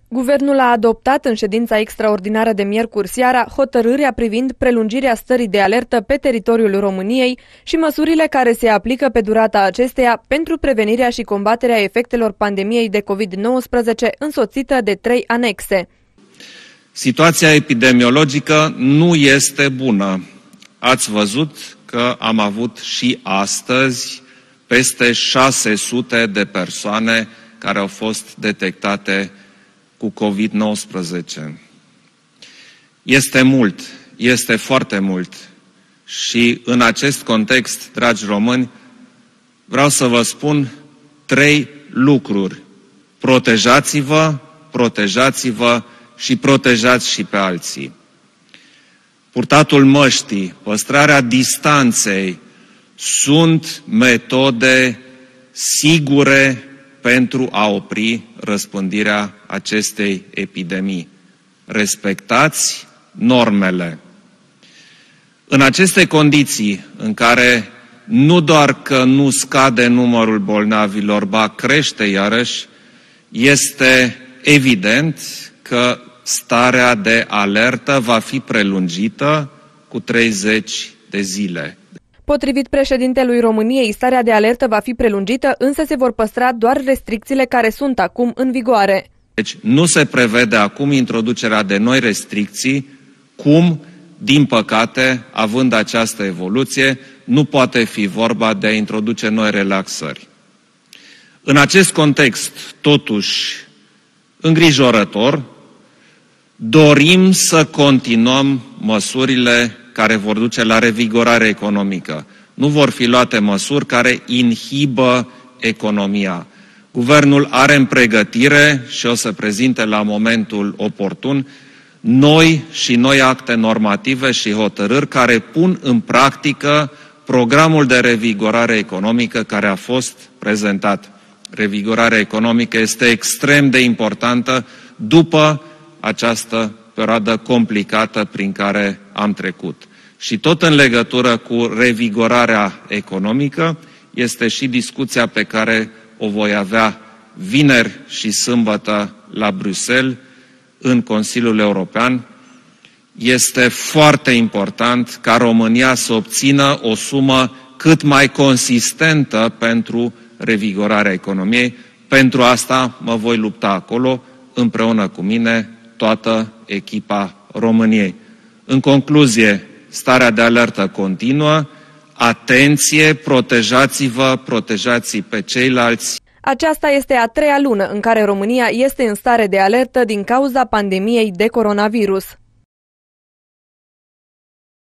Guvernul a adoptat în ședința extraordinară de miercuri seara hotărârea privind prelungirea stării de alertă pe teritoriul României și măsurile care se aplică pe durata acesteia pentru prevenirea și combaterea efectelor pandemiei de COVID-19 însoțită de 3 anexe. Situația epidemiologică nu este bună. Ați văzut că am avut și astăzi peste 600 de persoane care au fost detectate cu COVID-19. Este mult, este foarte mult. Și în acest context, dragi români, vreau să vă spun 3 lucruri. Protejați-vă, protejați-vă și protejați și pe alții. Purtatul măștii, păstrarea distanței sunt metode sigure pentru a opri răspândirea acestei epidemii. Respectați normele. În aceste condiții în care nu doar că nu scade numărul bolnavilor, ba crește iarăși, este evident că starea de alertă va fi prelungită cu 30 de zile. Potrivit președintelui României, starea de alertă va fi prelungită, însă se vor păstra doar restricțiile care sunt acum în vigoare. Deci nu se prevede acum introducerea de noi restricții, cum, din păcate, având această evoluție, nu poate fi vorba de a introduce noi relaxări. În acest context, totuși, îngrijorător, dorim să continuăm măsurile care vor duce la revigorare economică. Nu vor fi luate măsuri care inhibă economia. Guvernul are în pregătire și o să prezinte la momentul oportun noi acte normative și hotărâri care pun în practică programul de revigorare economică care a fost prezentat. Revigorarea economică este extrem de importantă după această perioadă complicată prin care am trecut. Și tot în legătură cu revigorarea economică este și discuția pe care o voi avea vineri și sâmbătă la Bruxelles, în Consiliul European. Este foarte important ca România să obțină o sumă cât mai consistentă pentru revigorarea economiei. Pentru asta mă voi lupta acolo, împreună cu mine, toată echipa României. În concluzie, starea de alertă continuă. Atenție, protejați-vă, protejați pe ceilalți. Aceasta este a 3-a lună în care România este în stare de alertă din cauza pandemiei de coronavirus.